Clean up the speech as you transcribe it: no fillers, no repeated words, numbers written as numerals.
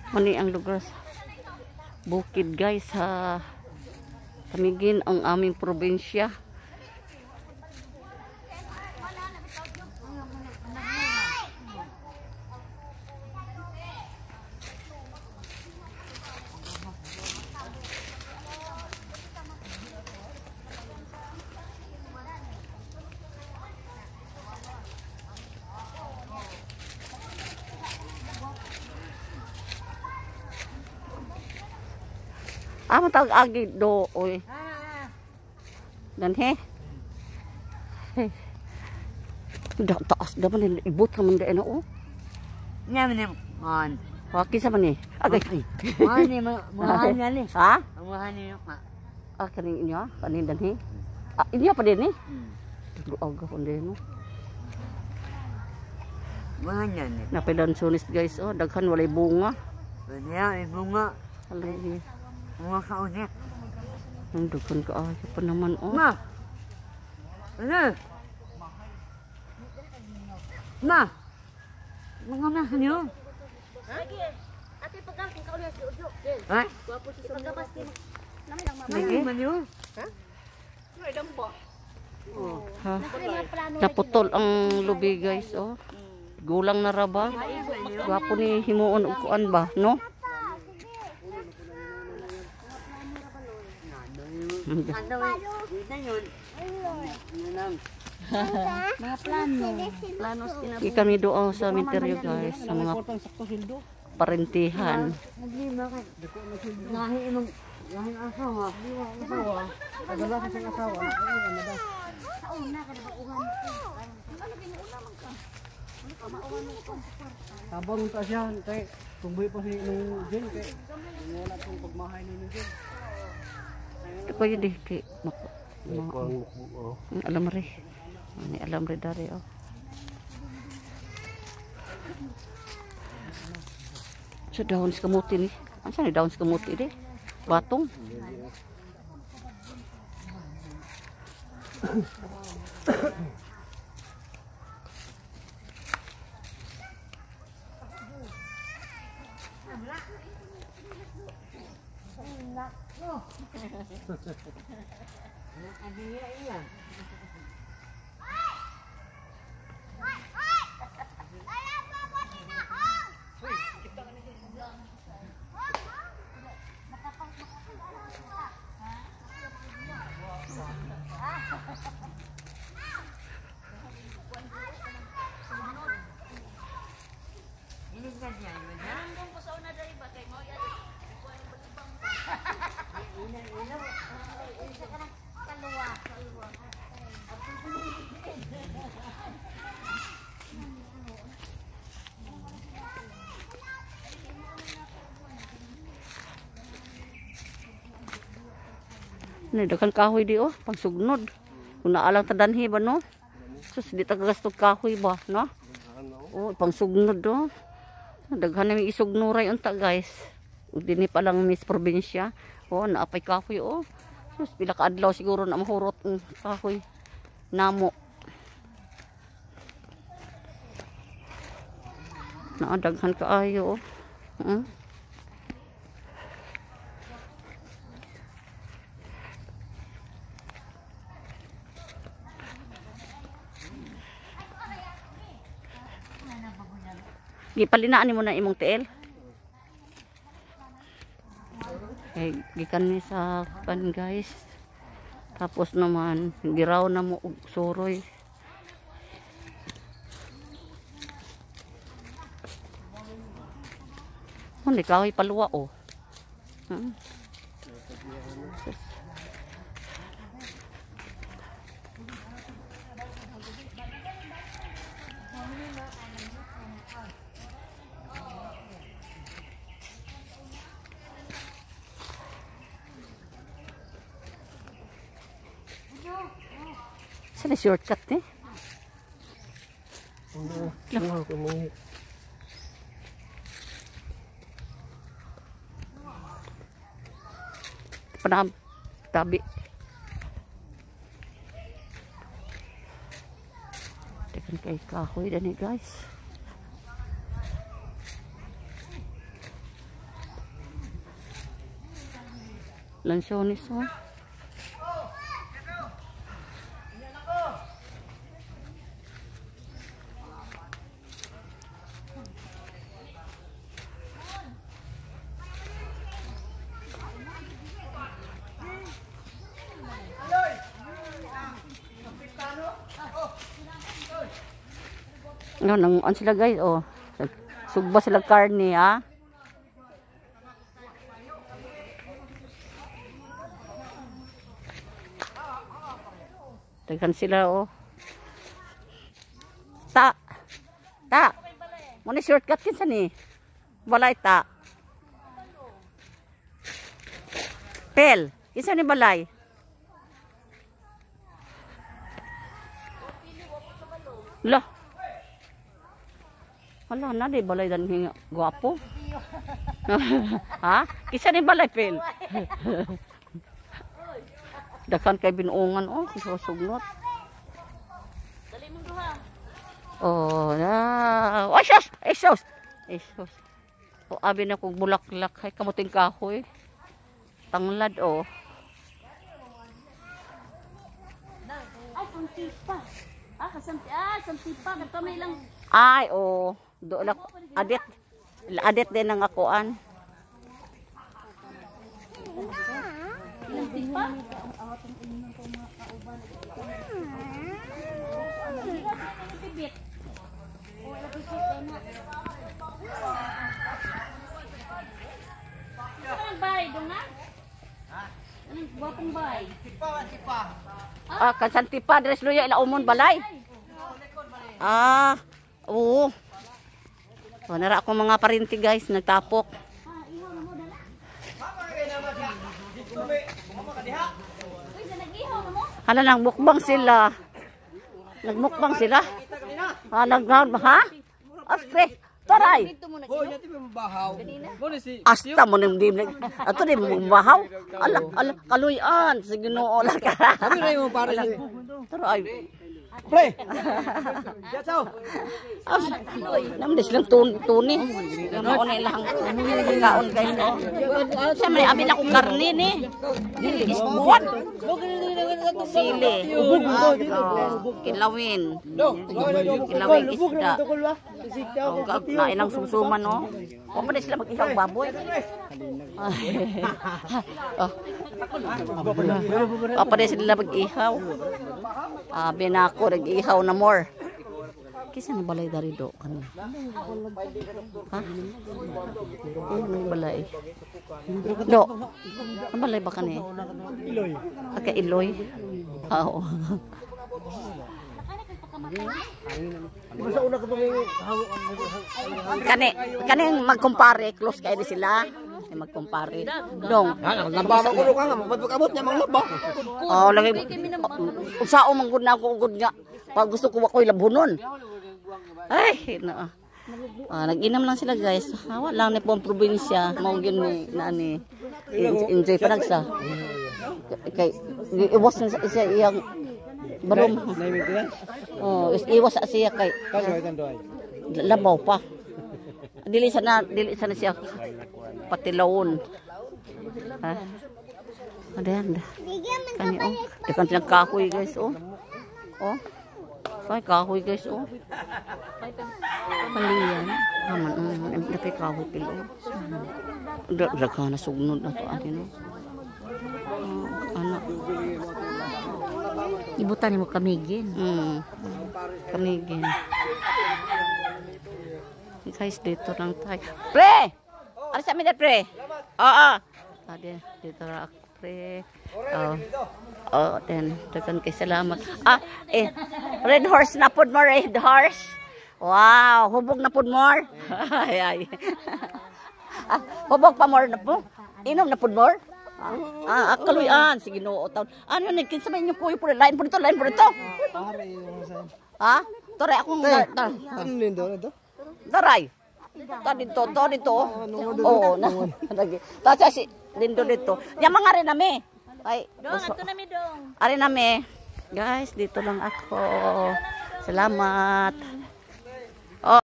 Mani ang lugar sa bukid guys sa Tamigin ang aming probinsya. Matawag agi do oy. Dan he. Hey. Dak taas daman ni ibot ka man da na oh. Nya man. Waki sa man ni. Agay. Ni mahal niya ni. Ha? Mahal niya ma. Kaning inyo, kaning dan he. Inyo pa din ni. Aga kon din no. Mahal niya ni. Napidan sunis guys oh, daghan walay bunga. Niya bunga. Alay. Mga kaunik. Ang daghan ka ay pa naman oh. Ma. Ano? Ma. Mga na niyo. Lagi. Ate pagkakit ka ulit si Udyo. Ha? Gwapo si Pagkapas din. Namin ang mama. Lagi. Man niyo. Ha? Ay dampo. Oh. Ha. Naputol ang lubi guys oh. Gulang na raba. Gwapo ni himuon og kuan ba, no? Mga plano. Planos Di kami doon sa cemetery guys, sa mga parentihan. Ngahi imong ngahi asawa. Asawa. Adala ka sa asawa. Sauna ka na baguhan. Ano ginuuna man ka? Ano ka mauwan mo ko? Tabang ta siya kay tumboy pa si nung Jin kay wala tong pagmahay ni nung Jin. Ito yun di kay alam rin. Ani alam rin dari oh. Sa dahon sa kamuti ni. Asa ni dahon sa kamuti di? Batong. Dakan kahoy di oh, pagsugnod. Kung naalang tadanhi ba no? Sus, di tagagastog kahoy ba, no? Oh, pangsugnod do. Daghan na may isugnuray unta guys. Ug dinhi pa lang Miss Probinsya. Oh, naapay kahoy oh. Sus, pila ka adlaw siguro na mahurot ang kahoy. Namo. Naadaghan kaayo oh. Gipalinaan ni mo na imong tiil. Gikan ni sa pan guys. Tapos naman giraw na mo og suroy. Hindi kahoy paluwa oh. Sana shortcut eh. Panam tabi. Tekan kay kahoy dani guys. Lansones, oh. Ano sila guys, oh. Sugba sila karne, ha. Daghan sila, oh. Ta. Muna shortcut kinsa ni. Balay ta. Pel, kinsa ni balay? Lah. Wala na di balay dan hinga guwapo. Ha? Kisa ni balay Pel. Dakan kay binuungan, oh, susugnot. Dali mong duha. Oh, na. Oh, sus! Sus! Sus. Oh, abi na kong bulaklak. Hay, kamuting kahoy. Tanglad, oh. Ay, santipa. Santipa. Ganito may lang. Ay, oh. Doon ako. Adet din ang akuan. Santipa. Anong bahay doon na? Anong guwapong bahay? Ah, kansantipa. Dres luya ila umon balay. Ah, oo. Oh, nara ako mga parinti guys. Nagtapok. Ihaw na mo dala. Uy, nag-ihaw na mo? Hala nang mukbang sila. Nagmukbang sila. Ah, nag-ground ba ha? Aspre, taray. Asta mo nang di ato di mo bahaw. Ala, kaluyan. Sige no ola ka. Sabi na yung para Taray. Pre! Yatsaw! Namdes lang tuni. Naon lang kaon guys. Oh. Sa may amin ako karne ni. Dili isbuwan. Sili. Kilawin. Kilawin isda. Oh, na ilang sumsuman no. O pa sila mag-ihaw baboy. Oh. Apa sila mag-ihaw. Abi na ako nag-ihaw na more. Kisa na balay dari do kanina. Ha? Balay. Do. Ang balay ba kanina? Iloy. Kaka Iloy. Oo. Sa una ko Kani magkumpare, close kayo sila. Magkumpare. Dong. nababa ko ka nga, magpagabot niya mga laba. Oh, lagi. Usao man gud na ako gud nga. Pag gusto ko ako'y labunon. Ay, na. Nag-inam lang sila guys. Hawa lang ni pong probinsya. Mao gyud ni nani. Enjoy pa nagsa. Kay iwas na siya iyang barom. Oh, iwas sa siya kay labaw pa. Dili sana siya patilawon. Ha? Adan. Kani oh. Dekan silang kahoy guys oh. Oh. Ay kahoy guys oh. Paliyan. Aman dapat kahoy pilo. Daga na sugnod na to atin oh. Anak. Ibutan mo kamigin. Kamigin. Guys, dito lang tayo. Pre! Ano sa amin na pre? Oo. Dito lang ako pre. Oh, then, dagan kay salamat. Red horse na pud mo, red horse. Wow, hubog na pud more. Ay. Hubog pa more na po. Inom na pud more. Kaluyan. Sige, no. Ano yun? Kinsa may inyong kuyo po. Lain po dito. Ha? Taray, akong... Ano lindo ito? Taray. Dito. Oo. Tapos si lindo dito. Yung mga rin nami. Ay, Dong, ato na mi dong. Ari nami. Guys, dito lang ako. Salamat.